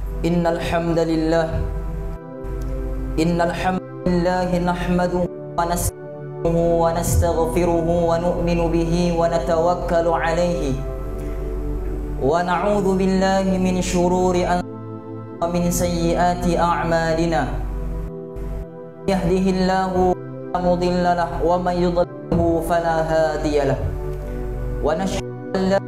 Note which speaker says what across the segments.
Speaker 1: Innal hamdalillah nahmaduhu wa nasta'inuhu wa nastaghfiruhu wa nu'minu bihi wa natawakkalu alayhi wa na'udzu billahi min shururi anfusina wa min sayyiati a'malina. Yahdihillahu fala mudilla lahu wa man yudlilhu fala hadiya lahu. Wa nashhadu an la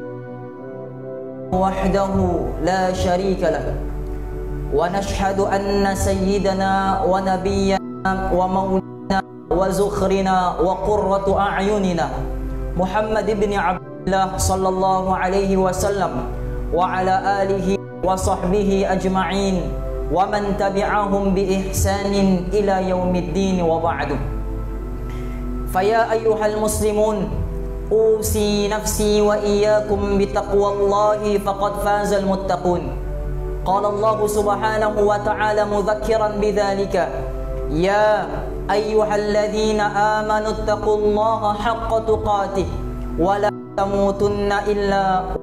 Speaker 1: wahdahu la sharika lahu wa nashhadu anna sayyidana wa nabiyyana wa maulana wa zukhrina wa qurratu a'yunina Muhammad ibn Abdullah sallallahu alaihi wasallam wa ala alihi wa sahbihi ajma'in wa man tabi'ahum bi ihsanin ila yaumiddin wa ba'du. Faya ayyuhal muslimun, usi nafsi wa iyyakum bi taqwallahi faqad fazal muttaqun. Qala Allah subhanahu wa ta'ala mudhakkiran bidzalika, ya ayyuhalladzina amanu taqullaha haqqa tuqatih wa la tamutunna illa.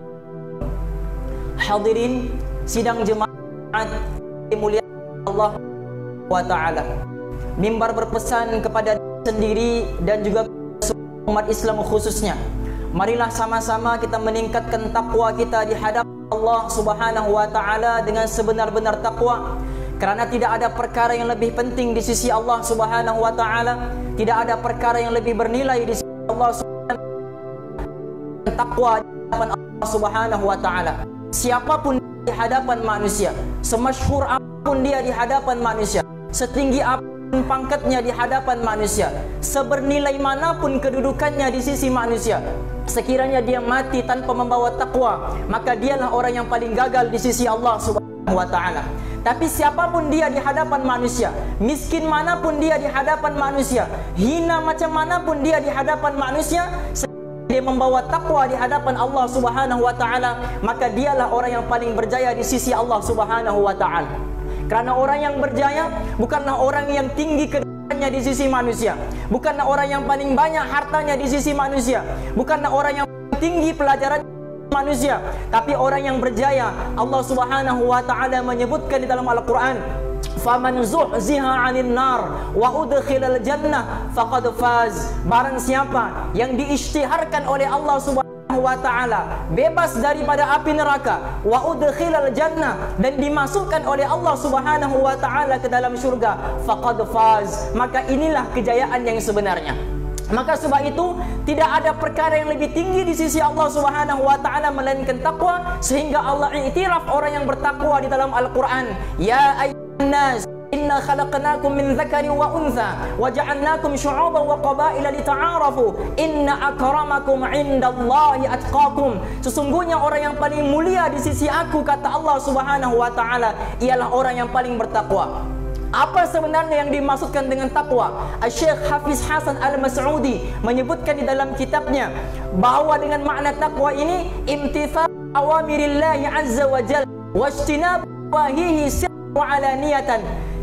Speaker 1: Hadirin sidang jemaat dimuliakan Allah wa ta'ala, mimbar berpesan kepada diri sendiri dan juga umat Islam khususnya, marilah sama-sama kita meningkatkan takwa kita di hadapan Allah subhanahu wa ta'ala dengan sebenar-benar takwa. Kerana tidak ada perkara yang lebih penting di sisi Allah subhanahu wa ta'ala, tidak ada perkara yang lebih bernilai di sisi Allah subhanahu wa ta'ala, takwa di hadapan Allah subhanahu wa ta'ala. Siapapun di hadapan manusia, semasyhur apapun dia di hadapan manusia, setinggi apapun pangkatnya di hadapan manusia, sebernilai manapun kedudukannya di sisi manusia, sekiranya dia mati tanpa membawa takwa, maka dialah orang yang paling gagal di sisi Allah subhanahu wa ta'ala. Tapi siapapun dia di hadapan manusia, miskin manapun dia di hadapan manusia, hina macam manapun dia di hadapan manusia, dia membawa takwa di hadapan Allah subhanahu wa ta'ala, maka dialah orang yang paling berjaya di sisi Allah subhanahu wa ta'ala. Kerana orang yang berjaya bukanlah orang yang tinggi kedudukannya di sisi manusia, bukanlah orang yang paling banyak hartanya di sisi manusia, bukanlah orang yang tinggi pelajaran manusia, tapi orang yang berjaya. Allah subhanahu wa ta'ala menyebutkan di dalam Al-Quran, faman zuhziha 'anil nar wa udkhilal jannah faqad faz. Barang siapa yang diisytiharkan oleh Allah subhanahu wa ta'ala bebas daripada api neraka, wa udkhilal jannah, dan dimasukkan oleh Allah subhanahu wa ta'ala ke dalam syurga, faqad faz, maka inilah kejayaan yang sebenarnya. Maka sebab itu tidak ada perkara yang lebih tinggi di sisi Allah subhanahu wa ta'ala melainkan takwa, sehingga Allah iktiraf orang yang bertakwa di dalam Al-Quran, ya ayyuhan nas inna khalaqnakum min dzakarin wa untha wa ja'alnakum syu'uban wa qabaila lita'arafu inna akramakum 'indallahi atqakum. Sesungguhnya orang yang paling mulia di sisi aku, kata Allah subhanahu wa ta'ala, ialah orang yang paling bertakwa. Apa sebenarnya yang dimaksudkan dengan takwa? Syekh Hafiz Hasan Al-Mas'udi menyebutkan di dalam kitabnya bahawa dengan makna takwa ini imtithal awamirillahi azza wa jalla wa ijtinab nawahihi sirran wa alaniyatan.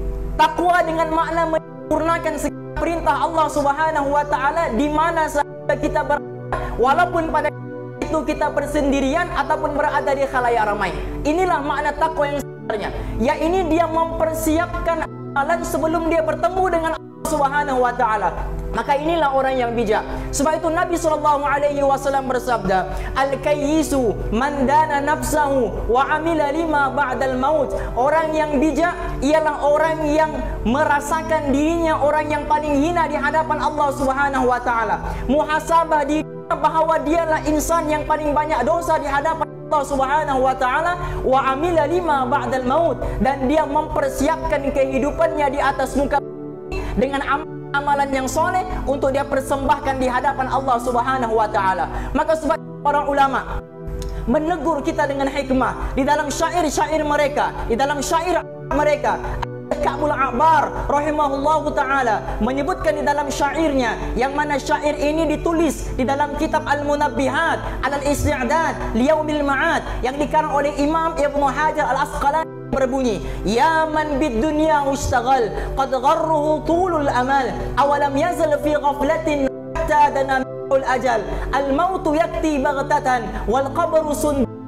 Speaker 1: Takwa dengan makna menyempurnakan segala perintah Allah subhanahu wa ta'ala di mana saja kita berada, walaupun pada itu kita bersendirian ataupun berada di khalayak ramai. Inilah makna takwa yang sebenarnya. Ya, ini dia mempersiapkan amalan sebelum dia bertemu dengan Allah subhanahu wa ta'ala. Maka inilah orang yang bijak. Sebab itu Nabi SAW bersabda, al-kayyisu man dana nafsahu wa amila lima ba'dal maut. Orang yang bijak ialah orang yang merasakan dirinya orang yang paling hina di hadapan Allah subhanahu wa ta'ala, muhasabah diri bahawa dialah insan yang paling banyak dosa di hadapan Allah subhanahu wa ta'ala, wa amila lima ba'dal maut, dan dia mempersiapkan kehidupannya di atas muka dengan amalan yang soleh untuk dia persembahkan di hadapan Allah subhanahu wa ta'ala. Maka sebab para ulama menegur kita dengan hikmah di dalam syair-syair mereka, di dalam syair mereka. Ka'bul A'bar rahimahullahu ta'ala menyebutkan di dalam syairnya, yang mana syair ini ditulis di dalam kitab Al-Munabbihat Alal Isti'dad Liyaumil Ma'ad yang dikarang oleh Imam Ibnu Hajar Al-Asqalani, berbunyi, ya man bid dunya mustaghal qad gharruhu tulul amal awalam yazal fi ghaflatin hatta dana al ajal al mautu yakti baghtatan wal qabru sun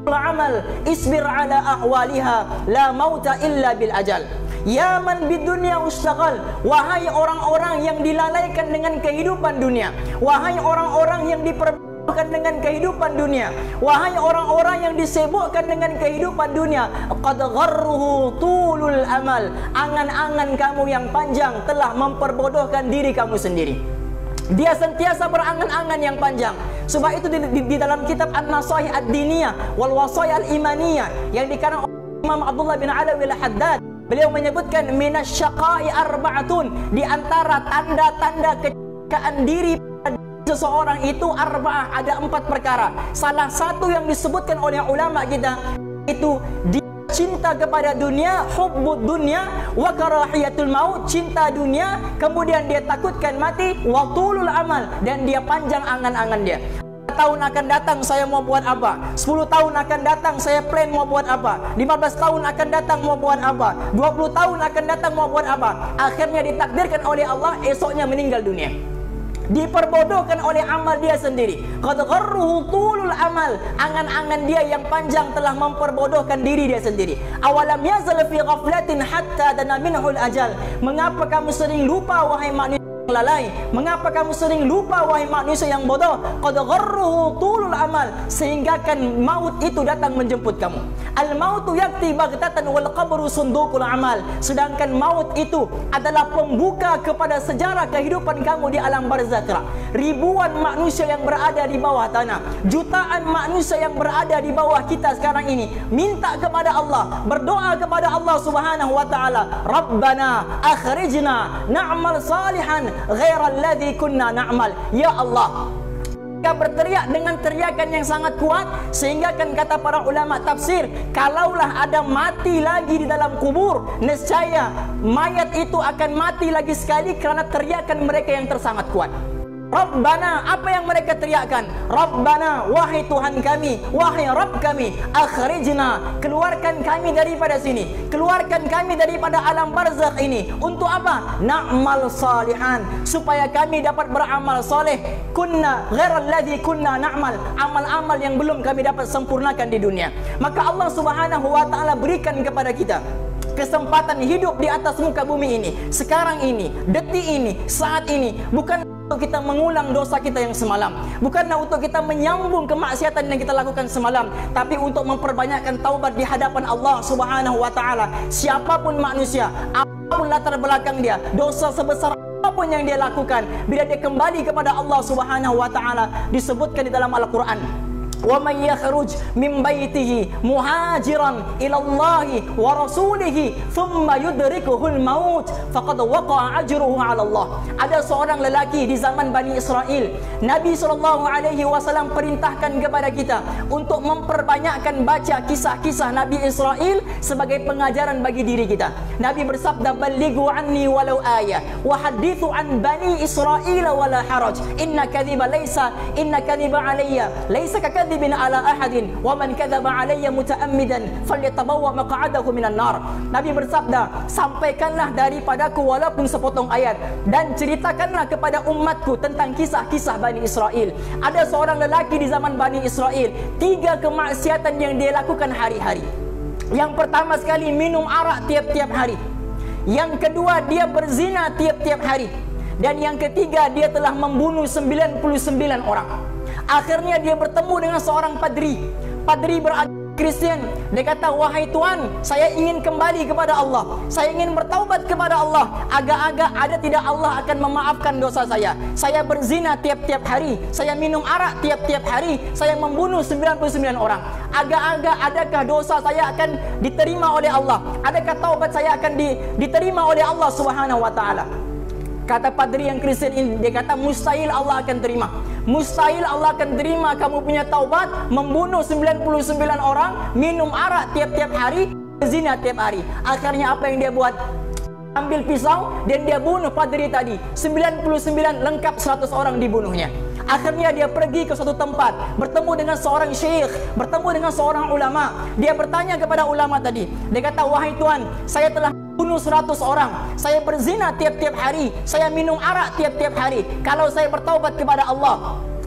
Speaker 1: amal isbir ala ahwaliha la mauta illa bil ajal. Ya man bidunya ustaghal, wahai orang-orang yang dilalaikan dengan kehidupan dunia, wahai orang-orang yang diperbutkan dengan kehidupan dunia, wahai orang-orang yang disibukkan dengan kehidupan dunia, qad gharruhu tulul amal, angan-angan kamu yang panjang telah memperbodohkan diri kamu sendiri. Dia sentiasa berangan-angan yang panjang. Sebab itu di dalam kitab An-Nasaih Ad-Diniyah wal Wasaya Al-Imaniyah yang dikarang oleh Imam Abdullah bin Alawi Al-Haddad, beliau menyebutkan minasyaqai arba'atun, di antara tanda-tanda kecelakaan diri seseorang itu arba'ah, ada 4 perkara. Salah satu yang disebutkan oleh ulama kita itu dia cinta kepada dunia, hubbud dunya wa karahiyatul maut, cinta dunia, kemudian dia takutkan mati, wa tulul amal, dan dia panjang angan-angan dia. 5 tahun akan datang saya mau buat apa, 10 tahun akan datang saya plan mau buat apa, 15 tahun akan datang mau buat apa, 20 tahun akan datang mau buat apa. Akhirnya ditakdirkan oleh Allah esoknya meninggal dunia, diperbodohkan oleh amal dia sendiri. Qad gharruhu tulul amal, angan-angan dia yang panjang telah memperbodohkan diri dia sendiri. Awalam yazal fi ghaflatin hatta dana minhul ajal. Mengapa kamu sering lupa wahai manusia yang lalai? Mengapa kamu sering lupa wahai manusia yang bodoh? Qad gharruhu tulul amal, sehingga kan maut itu datang menjemput kamu. Al mautu yakti baghtatan wal qabru sundukul amal. Sedangkan maut itu adalah pembuka kepada sejarah kehidupan kamu di alam barzakh. Ribuan manusia yang berada di bawah tanah, jutaan manusia yang berada di bawah kita sekarang ini, minta kepada Allah, berdoa kepada Allah Subhanahu wa taala, Rabbana akhrijna na'mal salihan ghairal ladzi kunna na'mal. Ya Allah, mereka berteriak dengan teriakan yang sangat kuat, sehingga kan kata para ulama tafsir, kalaulah ada mati lagi di dalam kubur, nescaya mayat itu akan mati lagi sekali kerana teriakan mereka yang tersangat kuat. Rabbana, apa yang mereka teriakkan? Rabbana, wahai Tuhan kami, wahai Rabb kami, akhrijna, keluarkan kami daripada sini, keluarkan kami daripada alam barzakh ini. Untuk apa? Na'mal salihan, supaya kami dapat beramal soleh. Kunna ghairal ladzi kunna na'mal, amal-amal yang belum kami dapat sempurnakan di dunia. Maka Allah Subhanahu wa taala berikan kepada kita kesempatan hidup di atas muka bumi ini, sekarang ini, detik ini, saat ini, bukan untuk kita mengulang dosa kita yang semalam, bukanlah untuk kita menyambung kemaksiatan yang kita lakukan semalam, tapi untuk memperbanyakkan taubat di hadapan Allah Subhanahu wa taala. Siapapun manusia, apapun latar belakang dia, dosa sebesar apapun yang dia lakukan, bila dia kembali kepada Allah Subhanahu wa taala, disebutkan di dalam Al-Qur'an, wa may yakhruj min baitihi muhajiran ila Allah wa rasulih thumma yudrikuhul maut faqad waqa'a ajruhu 'ala Allah. Ada seorang lelaki di zaman Bani Israel, Nabi SAW perintahkan kepada kita untuk memperbanyakkan baca kisah-kisah Nabi Israel sebagai pengajaran bagi diri kita. Nabi bersabda, ballighu anni walau ayah wa hadithu an Bani Israel wala haraj, inna kadhiba alayya laysa bin ala ahadin wa man kadzaba alayya mutaammidan falyatabawwa maq'adahu minan nar. Nabi bersabda, sampaikanlah daripadaku walaupun sepotong ayat, dan ceritakanlah kepada umatku tentang kisah-kisah Bani Israel. Ada seorang lelaki di zaman Bani Israel, 3 kemaksiatan yang dia lakukan hari-hari. Yang pertama sekali, minum arak tiap-tiap hari. Yang kedua, dia berzina tiap-tiap hari. Dan yang ketiga, dia telah membunuh 99 orang. Akhirnya dia bertemu dengan seorang padri beragama Kristen. Dia kata, wahai Tuhan, saya ingin kembali kepada Allah, saya ingin bertaubat kepada Allah. Agak-agak ada tidak Allah akan memaafkan dosa saya. Saya berzina tiap-tiap hari, saya minum arak tiap-tiap hari, saya membunuh 99 orang. Agak-agak adakah dosa saya akan diterima oleh Allah? Adakah taubat saya akan diterima oleh Allah Subhanahu wa taala? Kata padri yang Kristen ini, dia kata, mustahil Allah akan terima. Mustahil Allah akan terima kamu punya taubat, membunuh 99 orang, minum arak tiap-tiap hari, zina tiap hari. Akhirnya apa yang dia buat? Ambil pisau dan dia bunuh padri tadi. 99 lengkap 100 orang dibunuhnya. Akhirnya dia pergi ke suatu tempat, bertemu dengan seorang syekh, bertemu dengan seorang ulama. Dia bertanya kepada ulama tadi. Dia kata, wahai Tuhan, saya telah bunuh 100 orang, saya berzina tiap-tiap hari, saya minum arak tiap-tiap hari. Kalau saya bertaubat kepada Allah,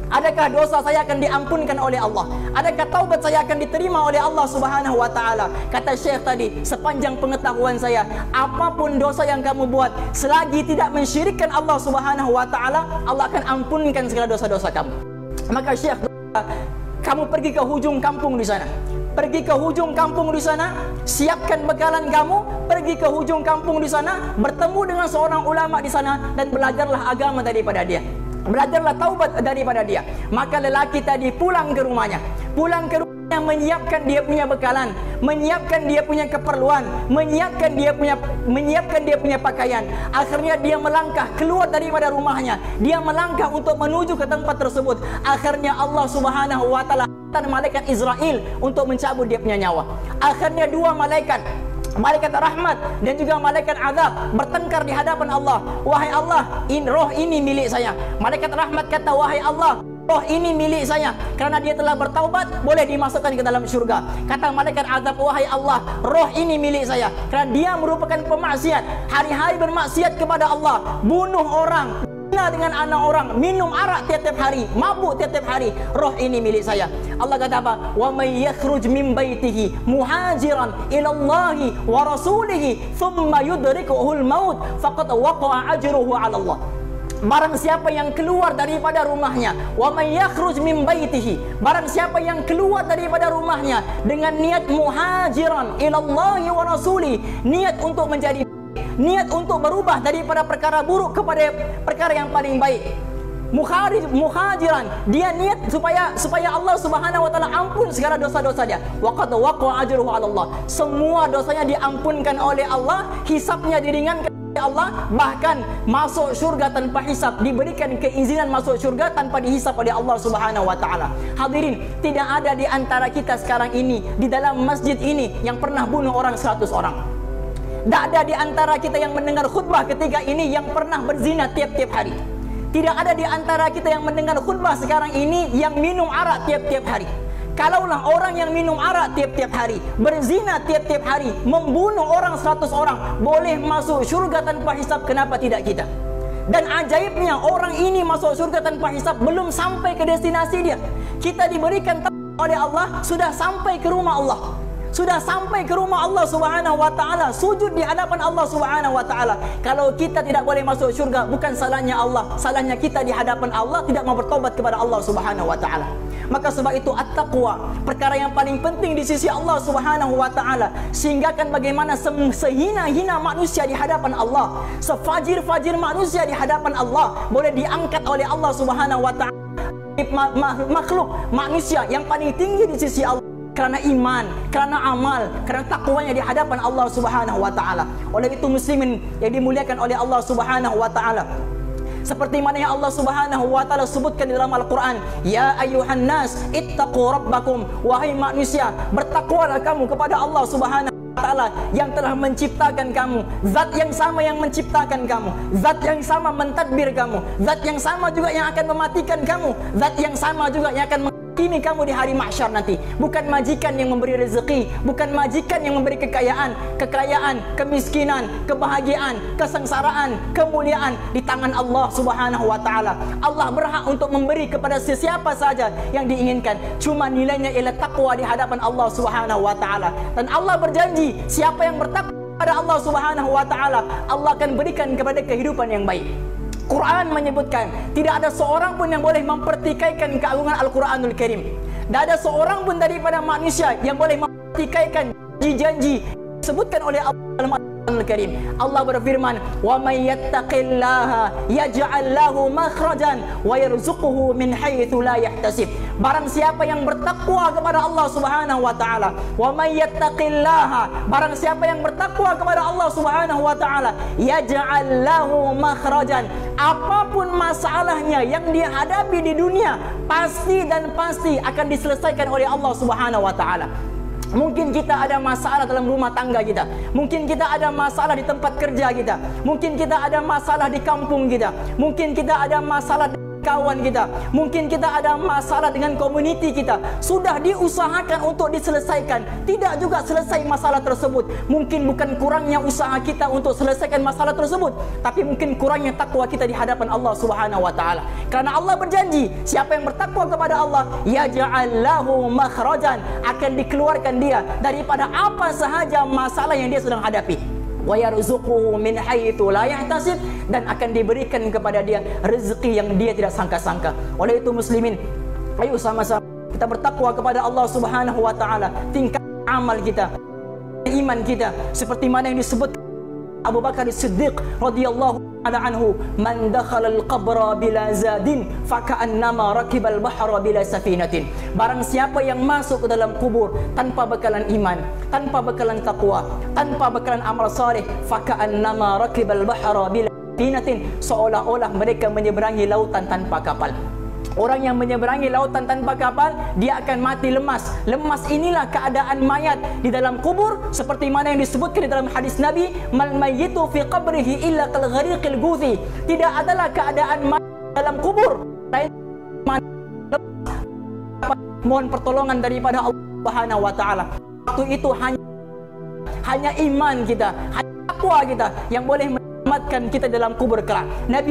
Speaker 1: Adakah dosa saya akan diampunkan oleh Allah? Adakah taubat saya akan diterima oleh Allah Subhanahu wa taala? Kata Syekh tadi, sepanjang pengetahuan saya, apapun dosa yang kamu buat, selagi tidak mensyirikkan Allah Subhanahu wa taala, Allah akan ampunkan segala dosa-dosa kamu. Maka Syekh, kamu pergi ke hujung kampung di sana. Pergi ke hujung kampung di sana, siapkan bekalan kamu, pergi ke hujung kampung di sana, bertemu dengan seorang ulama di sana dan belajarlah agama daripada dia. Belajarlah taubat daripada dia. Maka lelaki tadi pulang ke rumahnya. Pulang ke rumahnya, menyiapkan dia punya bekalan, menyiapkan dia punya keperluan, menyiapkan dia punya pakaian. Akhirnya dia melangkah keluar daripada rumahnya. Dia melangkah untuk menuju ke tempat tersebut. Akhirnya Allah Subhanahu wa taala dan malaikat Israel untuk mencabut dia punya nyawa. Akhirnya dua malaikat, malaikat rahmat dan juga malaikat azab, bertengkar di hadapan Allah. Wahai Allah, roh ini milik saya. Malaikat rahmat kata, wahai Allah, roh ini milik saya, kerana dia telah bertaubat, boleh dimasukkan ke dalam syurga. Kata malaikat azab, wahai Allah, roh ini milik saya, kerana dia merupakan pemaksiat, hari-hari bermaksiat kepada Allah, bunuh orang, zina dengan anak orang, minum arak tiap-tiap hari, mabuk tiap-tiap hari, roh ini milik saya. Allah kata apa? Wa may yakhruj min baitihi muhajiran ila Allah wa rasulih thumma yudrikuhu al-maut faqad waqa'a ajruhu 'ala Allah. Barang siapa yang keluar daripada rumahnya, wa may yakhruj min baitihi, barang siapa yang keluar daripada rumahnya dengan niat muhajiran ila Allah wa rasulih, niat untuk menjadi, niat untuk berubah daripada perkara buruk kepada perkara yang paling baik. Muhajiran, dia niat supaya Allah Subhanahu wa taala ampun segala dosa-dosa dia. Waqad waqa'a ajruhu 'ala Allah. Semua dosanya diampunkan oleh Allah, hisabnya diringankan oleh Allah, bahkan masuk syurga tanpa hisab, diberikan keizinan masuk syurga tanpa dihisab oleh Allah Subhanahu wa taala. Hadirin, tidak ada di antara kita sekarang ini di dalam masjid ini yang pernah bunuh orang 100 orang. Tak ada di antara kita yang mendengar khutbah ketika ini yang pernah berzina tiap-tiap hari. Tidak ada di antara kita yang mendengar khutbah sekarang ini yang minum arak tiap-tiap hari. Kalaulah orang yang minum arak tiap-tiap hari, berzina tiap-tiap hari, membunuh orang 100 orang, boleh masuk syurga tanpa hisab, kenapa tidak kita? Dan ajaibnya, orang ini masuk syurga tanpa hisab, belum sampai ke destinasi dia. Kita diberikan oleh Allah, sudah sampai ke rumah Allah. Sudah sampai ke rumah Allah Subhanahu wa taala, sujud di hadapan Allah Subhanahu wa taala. Kalau kita tidak boleh masuk syurga, bukan salahnya Allah, salahnya kita di hadapan Allah tidak mau bertobat kepada Allah Subhanahu wa taala. Maka sebab itu at-taqwa, perkara yang paling penting di sisi Allah Subhanahu wa taala, sehingga kan bagaimana sehina-hina manusia di hadapan Allah, sefajir-fajir manusia di hadapan Allah, boleh diangkat oleh Allah Subhanahu wa taala, makhluk manusia yang paling tinggi di sisi Allah, kerana iman, kerana amal, kerana takwanya di hadapan Allah Subhanahu wa taala. Oleh itu muslimin yang dimuliakan oleh Allah Subhanahu wa taala, seperti mana yang Allah Subhanahu wa taala sebutkan di dalam Al-Qur'an, ya ayyuhan nas ittaqu rabbakum, wahai manusia, bertakwalah kamu kepada Allah Subhanahu wa taala yang telah menciptakan kamu, zat yang sama yang menciptakan kamu, zat yang sama mentadbir kamu, zat yang sama juga yang akan mematikan kamu, zat yang sama juga yang akan ini kamu di hari mahsyar nanti. Bukan majikan yang memberi rezeki, bukan majikan yang memberi kekayaan, kemiskinan, kebahagiaan, kesengsaraan, kemuliaan di tangan Allah Subhanahu wa taala. Allah berhak untuk memberi kepada sesiapa saja yang diinginkan. Cuma nilainya ialah takwa di hadapan Allah Subhanahu wa taala. Dan Allah berjanji, siapa yang bertakwa kepada Allah Subhanahu wa taala, Allah akan berikan kepada kehidupan yang baik. Quran menyebutkan tidak ada seorang pun yang boleh mempertikaikan keagungan Al-Quranul Karim. Tidak ada seorang pun daripada manusia yang boleh mempertikaikan janji-janji disebutkan oleh Allah dalam Al-Quranul Karim. Allah berfirman, "Wa may yattaqillaha yaj'al lahu makhrajan wa yarzuquhu min haitsu la yahtasib." Barang siapa yang bertakwa kepada Allah Subhanahu wa taala, wa may yattaqillaha, barang siapa yang bertakwa kepada Allah Subhanahu wa taala, yaj'al lahu makhrajan, apapun masalahnya yang dia hadapi di dunia, pasti dan pasti akan diselesaikan oleh Allah Subhanahu wa taala. Mungkin kita ada masalah dalam rumah tangga kita, mungkin kita ada masalah di tempat kerja kita, mungkin kita ada masalah di kampung kita, mungkin kita ada masalah kawan kita, mungkin kita ada masalah dengan komuniti kita, sudah diusahakan untuk diselesaikan, tidak juga selesai masalah tersebut. Mungkin bukan kurangnya usaha kita untuk selesaikan masalah tersebut, tapi mungkin kurangnya takwa kita di hadapan Allah Subhanahu wa taala. Karena Allah berjanji, siapa yang bertakwa kepada Allah, yaj'al lahu makhrajan, akan dikeluarkan dia daripada apa sahaja masalah yang dia sedang hadapi. Wa yarzuquhu min haitsu la yahtasib, dan akan diberikan kepada dia rezeki yang dia tidak sangka-sangka. Oleh itu muslimin, ayo sama-sama kita bertakwa kepada Allah Subhanahu wa taala, tingkat amal kita, iman kita, seperti mana yang disebut Abu Bakar As-Siddiq radhiyallahu anhu, man dakhala al-qabra bila zadin faka'annama rakibal bahra bila safinatin. Barang siapa yang masuk ke dalam kubur tanpa bekalan iman, tanpa bekalan takwa, tanpa bekalan amal saleh, faka'annama rakibal bahra bila safinatin, seolah-olah mereka menyeberangi lautan tanpa kapal. Orang yang menyeberangi lautan tanpa kapal, dia akan mati lemas. Lemas inilah keadaan mayat di dalam kubur, seperti mana yang disebutkan di dalam hadis Nabi, mal mayyitu fi qabrihi illa kal ghariqil guthi. Tidak adalah keadaan mayat dalam kubur lain mohon pertolongan daripada Allah Subhanahu wa taala. Waktu itu hanya iman kita, hanya takwa kita yang boleh menyelamatkan kita dalam kubur kelak. Nabi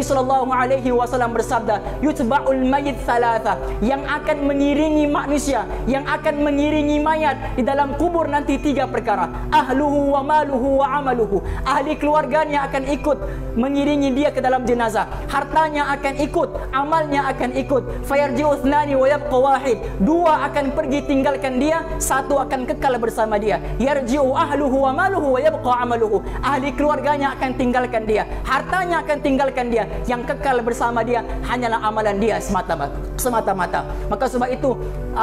Speaker 1: SAW bersabda, yutba'ul mayyit thalatha, yang akan mengiringi manusia, yang akan mengiringi mayat di dalam kubur nanti 3 perkara. Ahluhu wa maluhu wa amaluhu. Ahli keluarganya akan ikut mengiringi dia ke dalam jenazah, hartanya akan ikut, amalnya akan ikut. Fayarji'u thnani wa yabqa wahid. 2 akan pergi tinggalkan dia, 1 akan kekal bersama dia. Yarji'u ahluhu wa maluhu wa yabqa amaluhu. Ahli keluarganya akan tinggalkan dia, hartanya akan tinggalkan dia, yang kekal bersama dia hanyalah amalan dia semata-mata. Maka sebab itu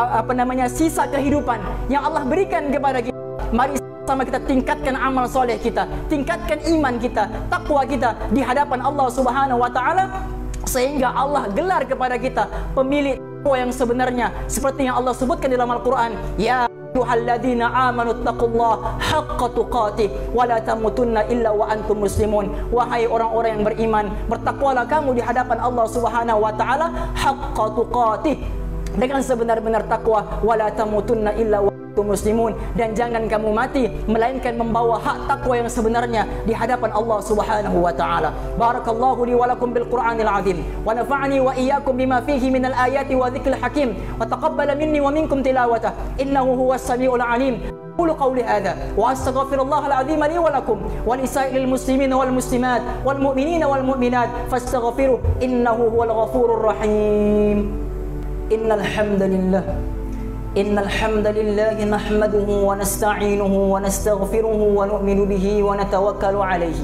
Speaker 1: sisa kehidupan yang Allah berikan kepada kita, mari sama kita tingkatkan amal soleh kita, tingkatkan iman kita, takwa kita di hadapan Allah Subhanahu wa taala, sehingga Allah gelar kepada kita pemilik takwa yang sebenarnya, seperti yang Allah sebutkan dalam Al-Qur'an, ya ayyuhalladzina amanu taqullaha haqqa tuqatih wa la tamutunna illa wa antum muslimun. Wahai orang-orang yang beriman, bertakwalah kamu di hadapan Allah Subhanahu wa taala haqqa tuqatih, dengan sebenar-benar takwa, wa la tamutunna illa wa antum muslimun, dan jangan kamu mati melainkan membawa hak takwa yang sebenarnya di hadapan Allah Subhanahu wa taala. Barakallahu li wa lakum bil Qur'anil azim wa nafa'ani wa iyyakum bima fihi minal ayati wa dzikril hakim wa taqabbala minni wa minkum tilawatah innahu huwas samiul alim. Qulu qawli hadha wa astaghfirullahal azim li wa lakum wa lisa'ilil muslimina wal muslimat wal mu'minina wal mu'minat fastaghfiruh innahu huwal ghafurur rahim. Innal hamdalillah إن الحمد لله نحمده ونستعينه ونستغفره ونؤمن به ونتوكل عليه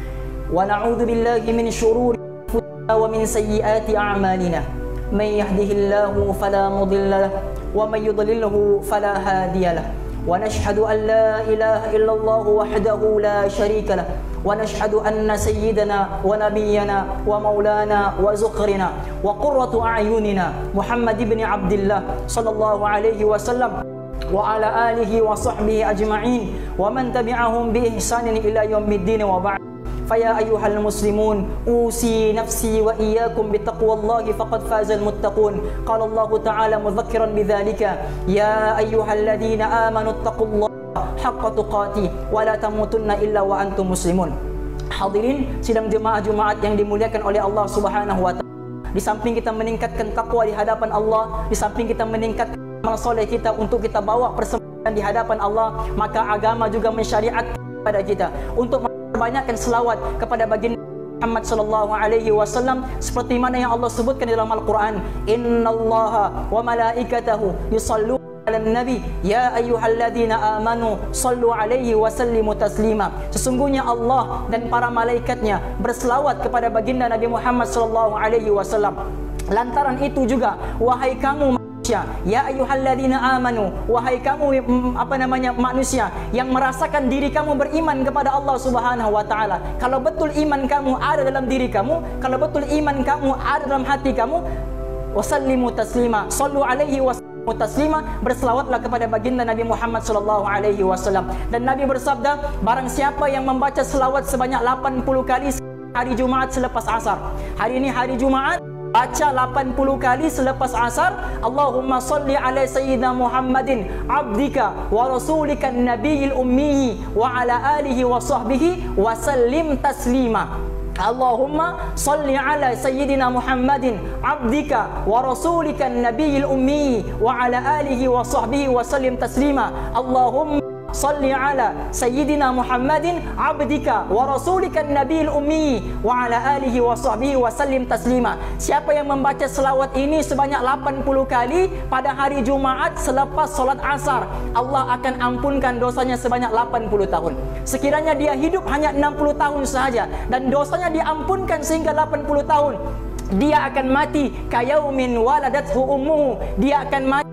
Speaker 1: ونعوذ بالله من شرور أنفسنا ومن سيئات أعمالنا من يهده الله فلا مضل له ومن يضلله فلا هادي له ونشهد أن لا إله إلا الله وحده لا شريك له ونشهد أن سيدنا ونبينا ومولانا وزخرنا وقرة أعيننا محمد بن عبد الله صلى الله عليه وسلم وعلى آله وصحبه أجمعين ومن تبعهم بإحسان إلى يوم الدين وبعد. فيا أيها المسلمون أوصي نفسي وإياكم بتقوى الله فقد فاز المتقون. قال الله تعالى مذكرا بذلك يا أيها الذين آمنوا اتقوا الله haqqa tuqati wa la tamutunna illa wa antum muslimun. Hadirin sidang jemaah Jumat yang dimuliakan oleh Allah Subhanahu wa taala, di samping kita meningkatkan takwa di hadapan Allah, di samping kita meningkatkan amal soleh kita untuk kita bawa persembahan di hadapan Allah, maka agama juga mensyariatkan kepada kita untuk membanyakkan selawat kepada baginda Muhammad sallallahu alaihi wasallam, seperti mana yang Allah sebutkan dalam Al-Qur'an, innallaha wa malaikatahu yusalluna ala nabi ya ayyuhalladzina amanu sallu alaihi wa sallimu taslima. Sesungguhnya Allah dan para malaikatnya berselawat kepada baginda Nabi Muhammad sallallahu alaihi wasallam. Lantaran itu juga, wahai kamu manusia, ya ayyuhalladzina amanu, wahai kamu manusia yang merasakan diri kamu beriman kepada Allah Subhanahu wa taala. Kalau betul iman kamu ada dalam diri kamu, kalau betul iman kamu ada dalam hati kamu, wasallimu taslima, sallu alaihi wa taslima, berselawatlah kepada baginda Nabi Muhammad sallallahu alaihi wasallam. Dan Nabi bersabda, barang siapa yang membaca selawat sebanyak 80 kali hari Jumaat selepas asar. Hari ini hari Jumaat, baca 80 kali selepas asar. Allahumma salli ala sayyidina Muhammadin abdika wa rasulika nabiyil ummi wa ala alihi wa sahbihi wa sallim taslima. Allahumma salli ala sayyidina Muhammadin abdika wa rasulika nabiyil ummi wa ala alihi wa sahbihi wa sallim taslima. Allahumma salli ala sayyidina Muhammadin abdika wa rasulika nabiyil ummi wa ala alihi wa sahbihi wa sallim taslima. Siapa yang membaca selawat ini sebanyak 80 kali pada hari Jumaat selepas solat asar, Allah akan ampunkan dosanya sebanyak 80 tahun. Sekiranya dia hidup hanya 60 tahun sahaja dan dosanya diampunkan sehingga 80 tahun, dia akan mati kayaumin waladathu ummuhu. Dia akan mati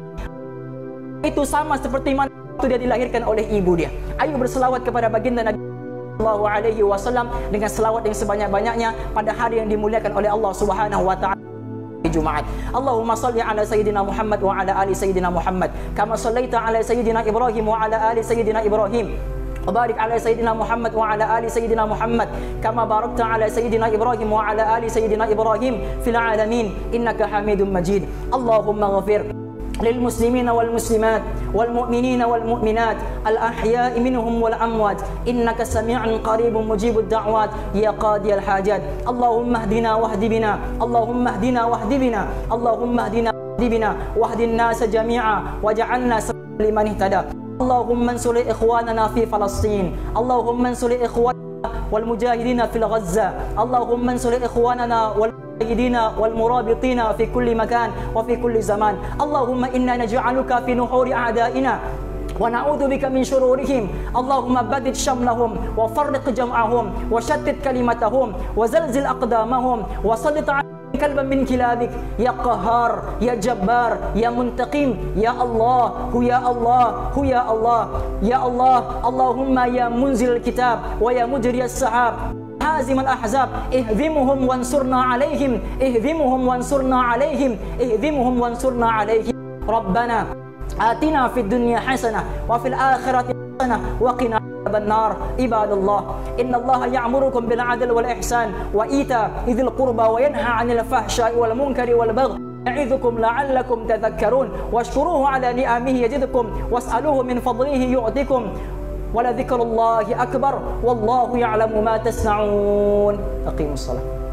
Speaker 1: itu sama seperti mana waktu dia dilahirkan oleh ibu dia. Ayo berselawat kepada baginda Nabi sallallahu alaihi wasallam dengan selawat yang sebanyak-banyaknya pada hari yang dimuliakan oleh Allah Subhanahu wa taala, Jumaat. Allahumma salli ala sayyidina Muhammad wa ala ali sayyidina Muhammad kama sallaita ala sayyidina Ibrahim wa ala ali sayyidina Ibrahim. وبارك على سيدنا محمد وعلى آل سيدنا محمد كما باركت على سيدنا إبراهيم وعلى آل سيدنا إبراهيم في العالمين إنك حميد مجيد. اللهم اغفر للمسلمين والمسلمات والمؤمنين والمؤمنات الأحياء منهم والأموات إنك سميع قريب مجيب الدعوات يا قاضي الحاجات. اللهم اهدنا واهد بنا، اللهم اهدنا واهد بنا، اللهم اهدنا واهد بنا واهد الناس جميعا واجعلنا سبيلا لمن اهتدى. اللهم انصر إخواننا في فلسطين، اللهم انصر إخواننا والمجاهدين في غزة، اللهم انصر إخواننا والمجاهدين والمرابطين في كل مكان وفي كل زمان. اللهم إنا نجعلك في نحور أعدائنا ونعوذ بك من شرورهم. اللهم بدد شملهم وفرق جمعهم وشتت كلمتهم وزلزل أقدامهم وسلط كلبا من كلابك يا قهار يا جبار يا منتقم يا الله هو يا الله هو يا الله يا الله. اللهم يا منزل الكتاب ويا مجري السحاب هازم الأحزاب اهزمهم وانصرنا عليهم، اهزمهم وانصرنا عليهم، اهزمهم وانصرنا عليهم. ربنا آتنا في الدنيا حسنة وفي الآخرة حسنة وقنا عذاب النار. عباد الله إن الله يأمركم بالعدل والإحسان وإيتاء ذي القربى وينهى عن الفحشاء والمنكر والبغي يعظكم لعلكم تذكرون. واشكروه على نعمه يزدكم واسألوه من فضله يعطكم ولذكر الله أكبر والله يعلم ما تصنعون. أقيموا الصلاة.